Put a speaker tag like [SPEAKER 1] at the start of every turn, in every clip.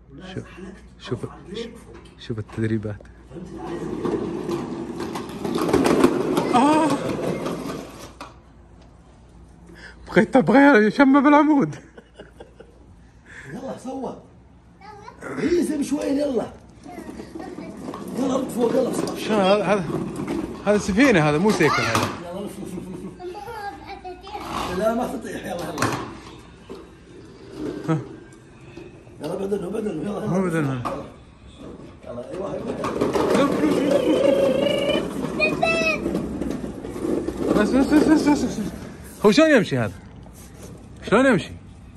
[SPEAKER 1] شوف التدريبات. بغيت تبغى يشم بالعمود.
[SPEAKER 2] يلا سوى. هي شوي يلا. يلا رد فوق يلا.
[SPEAKER 1] شنو هذا سفينة، هذا مو سيكل هذا.
[SPEAKER 2] يلا لف. لا ما تطيح يلا. يلا بدلوا يلا.
[SPEAKER 1] مو بدلوا.
[SPEAKER 2] يلا ايوه.
[SPEAKER 1] بس هو شلون يمشي هذا؟ شلون يمشي؟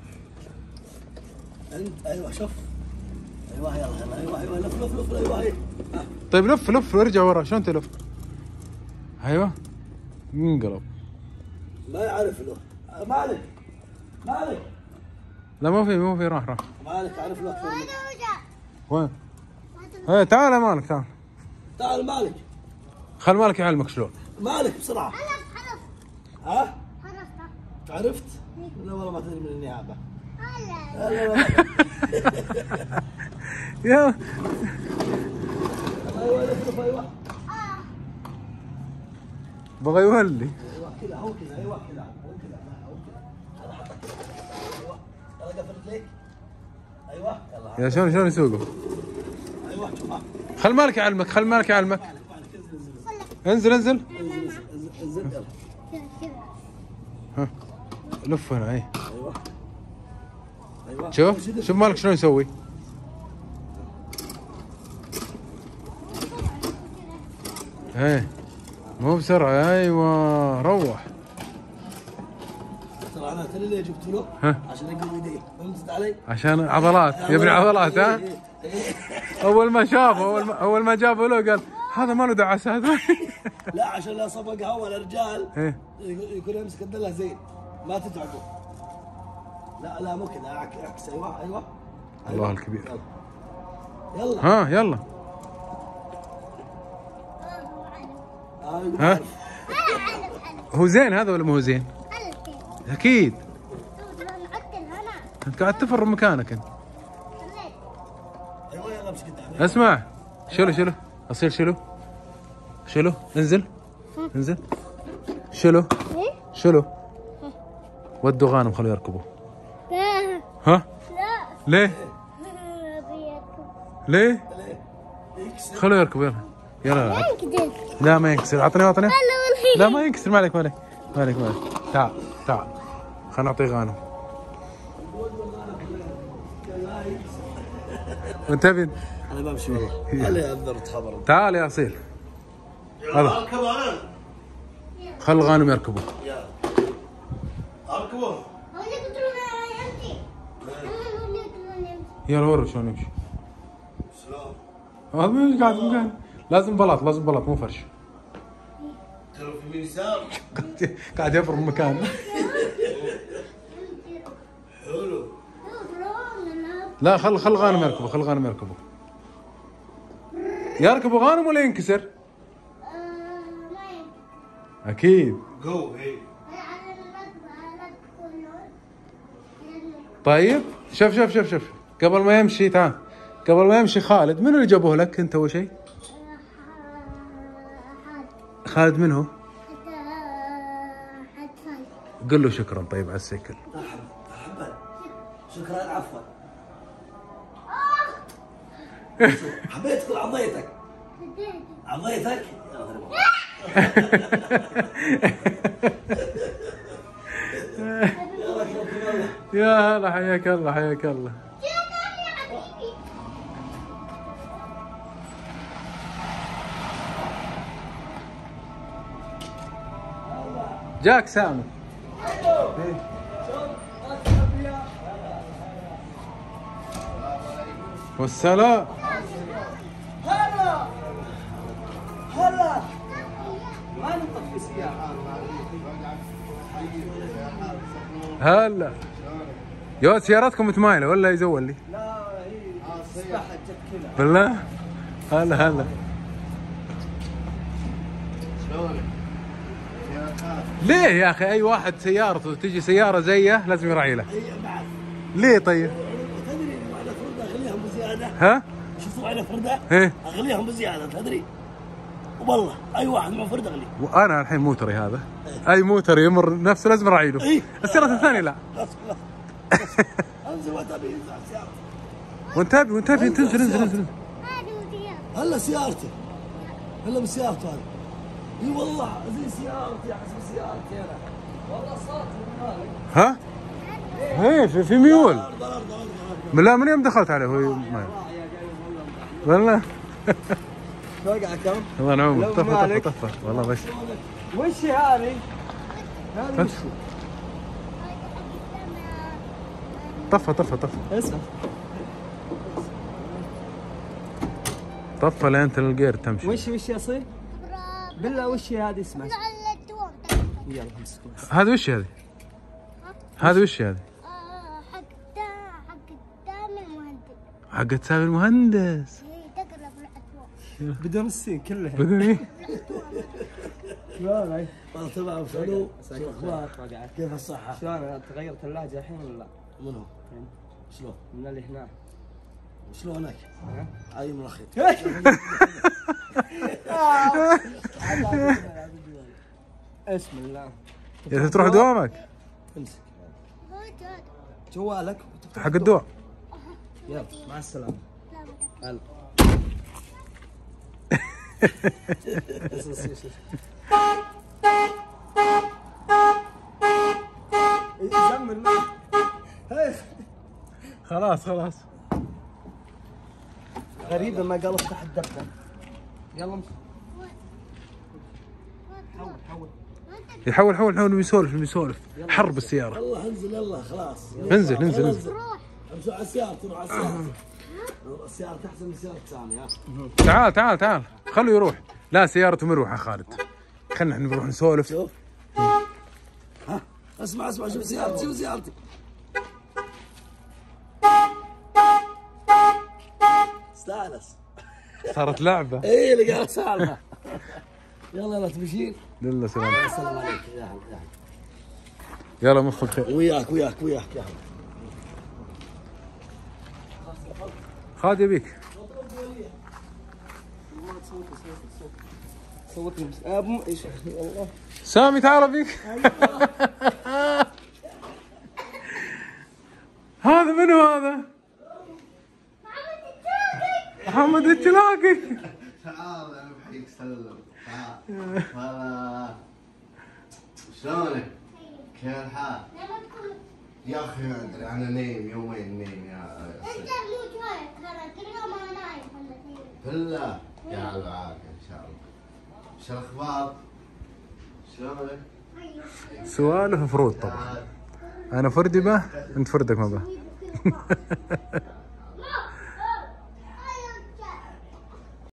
[SPEAKER 2] انت ايوه شوف. ايوه يلا ايوه لف ايوه.
[SPEAKER 1] طيب لف وارجع ورا، شلون تلف؟ ايوه ينقلب.
[SPEAKER 2] ما يعرف له. مالك
[SPEAKER 1] لا مو في راح
[SPEAKER 2] مالك عارف له اكثر منك.
[SPEAKER 1] وين؟ ايه تعال يا مالك
[SPEAKER 2] تعال مالك.
[SPEAKER 1] خل مالك يعلمك شلون.
[SPEAKER 2] مالك بسرعه. ها؟ عرفت؟ لا والله ما تدري من النيابه. لا.
[SPEAKER 1] يا
[SPEAKER 2] ايوه لف ايوه.
[SPEAKER 1] بغى يولي.
[SPEAKER 2] ايوه كذا هو كذا ايوه كذا هو كذا انا حطك ايوه. يلا قفل رجليك. ايوه يلا.
[SPEAKER 1] يا شلون يسوقوا؟
[SPEAKER 2] ايوه شوف.
[SPEAKER 1] خل مالك يعلمك. انزل
[SPEAKER 2] يلا.
[SPEAKER 1] ها لف هنا. اي
[SPEAKER 2] ايوه
[SPEAKER 1] شوف مالك شلون يسوي. ايه مو بسرعة. ايوه روح.
[SPEAKER 2] ترى انا تدري ليه جبت له؟ عشان يقوي يديه. فهمت علي؟
[SPEAKER 1] عشان عضلات يبني عضلات. ها اول ما شافه اول ما جابه له قال هذا ما له دعسات.
[SPEAKER 2] لا عشان لا صفق هوا الرجال يكون يمسك الدله زين ما تتعبوا. لا مو كذا عكس. ايوه
[SPEAKER 1] الله الكبير.
[SPEAKER 2] يلا
[SPEAKER 1] ها يلا. ها هو زين هذا ولا مو زين؟ اكيد. انت قاعد تفر مكانك انت.
[SPEAKER 2] ايوه يلا امسك.
[SPEAKER 1] اسمع شيله اصير شيله انزل شيله ودوا غانم خلوا يركبوا. ها ليه خلوا يركبوا يلا. لا ما ينكسر. اعطني. لا ما ينكسر. مالك تعال خلنا نعطيه غانم. وانت بين
[SPEAKER 2] انا بمشي والله. علي انذرت خبر.
[SPEAKER 1] تعال يا اصيل.
[SPEAKER 2] يلا كمان.
[SPEAKER 1] خل الغانم يركبوا.
[SPEAKER 2] يلا اركبوا.
[SPEAKER 1] يلا وروا شلون يمشي. هذا ما قاعد مكان. لازم بلاط مو فرش.
[SPEAKER 2] ترى في يسار.
[SPEAKER 1] قاعد يفر من مكانه.
[SPEAKER 2] حلو.
[SPEAKER 1] لا خل غانم يركبوا. يركبوا غانم ولا ينكسر؟ اكيد.
[SPEAKER 2] جو هي.
[SPEAKER 1] طيب شوف قبل ما يمشي تعال. قبل ما يمشي خالد منو اللي جابوه لك انت اول شيء؟ خالد منو؟ قل له شكرا طيب على السيكل.
[SPEAKER 2] مرحبا. شكرا عفوا. حبيت تقول عضيتك.
[SPEAKER 1] يا هلا حياك الله. جاك سامي. والسلام.
[SPEAKER 2] هلا ما نطفي سيارة.
[SPEAKER 1] هلا يا سيارتكم متمايله ولا يزول لي؟
[SPEAKER 2] لا هي السباحة جت كذا.
[SPEAKER 1] بالله هلا
[SPEAKER 2] شلونك؟
[SPEAKER 1] ليه يا اخي اي واحد سيارته تجي سياره زيه لازم يراعي له.
[SPEAKER 2] هي بعد.
[SPEAKER 1] ليه طيب؟
[SPEAKER 2] تدري المفروض اخليها بزياده.
[SPEAKER 1] ها؟
[SPEAKER 2] شوف على فرده.
[SPEAKER 1] ايه
[SPEAKER 2] اغليهم بزياده تدري؟ والله اي واحد مع فرده اغليه.
[SPEAKER 1] وانا الحين موتري هذا اي موتر يمر نفس لازم اراعي له.
[SPEAKER 2] إيه.
[SPEAKER 1] السيارة الثانية لا.
[SPEAKER 2] خلاص انزل وتبي ينزل على سيارتي.
[SPEAKER 1] وانتبه انزل.
[SPEAKER 2] هلا سيارتي. هلا بسيارته هذه. اي والله زي سيارتي حسب سيارتي انا. والله صارت من مالك.
[SPEAKER 1] ها؟ ايه في ميول. لا من يوم دخلت عليه هو ما والله.
[SPEAKER 2] توقع كم؟
[SPEAKER 1] الله ينعمك. طفى والله بس.
[SPEAKER 2] وش هذه؟ هذه وش؟
[SPEAKER 1] طفى
[SPEAKER 2] اسمع.
[SPEAKER 1] طفى لين الجير تمشي.
[SPEAKER 2] وش يا صي؟ بالله وش هذه اسمها؟ يلا امسك.
[SPEAKER 1] هذا وش هذه؟ هذا وش هذه؟ حق سامي المهندس.
[SPEAKER 2] بدون السين كلها.
[SPEAKER 1] بدون ايه؟
[SPEAKER 2] شلونك؟ والله تمام. شنو؟ شو اخبارك؟ كيف الصحة؟
[SPEAKER 3] شلون تغيرت اللهجة الحين ولا لا؟
[SPEAKER 2] منو؟ شلون؟
[SPEAKER 3] من اللي هناك.
[SPEAKER 2] شلونك؟ عايم من الاخير.
[SPEAKER 3] اسم الله.
[SPEAKER 1] يا تروح دوامك؟
[SPEAKER 2] امسك جوالك
[SPEAKER 1] حق الدواء.
[SPEAKER 2] يلا مع السلامة. هلا.
[SPEAKER 1] خلاص
[SPEAKER 2] غريبة ما قال افتح الدفتر.
[SPEAKER 3] يلا امشي.
[SPEAKER 1] يحول بيسولف حرب السيارة.
[SPEAKER 2] يلا انزل يلا خلاص.
[SPEAKER 1] انزل
[SPEAKER 2] امشوا على السيارة. تروح على السيارة. السيارة احسن من سيارة ثانية. ها.
[SPEAKER 1] تعال خليه يروح. لا سيارته مروحة خالد. خلنا احنا نروح نسولف.
[SPEAKER 2] شوف. ها اسمع شوف سيارتي. استانس.
[SPEAKER 1] صارت لعبة.
[SPEAKER 2] ايه اللي قاعد سالفة. يلا تمشين.
[SPEAKER 1] يلا سلام.
[SPEAKER 2] السلام عليك. يا هلا.
[SPEAKER 1] يلا مفك خير.
[SPEAKER 2] وياك يا هلا.
[SPEAKER 1] خالد يبيك.
[SPEAKER 3] صوتني بس ابو ايش والله.
[SPEAKER 1] سامي تعال بيك. هذا منو هذا؟ محمد التلاقي.
[SPEAKER 4] تعال انا بحييك سلم. تعال. هلا. شلونك؟ كيف الحال؟ يا اخي ما ادري انا نايم يومين نايم يا
[SPEAKER 5] انت مو جاي ترى كل يوم انا نايم
[SPEAKER 4] بالله يا العافيه ان شاء الله. شو الاخبار؟ شلونك؟
[SPEAKER 1] سوالف فروض طبعا. انا فردي به انت فردك ما به.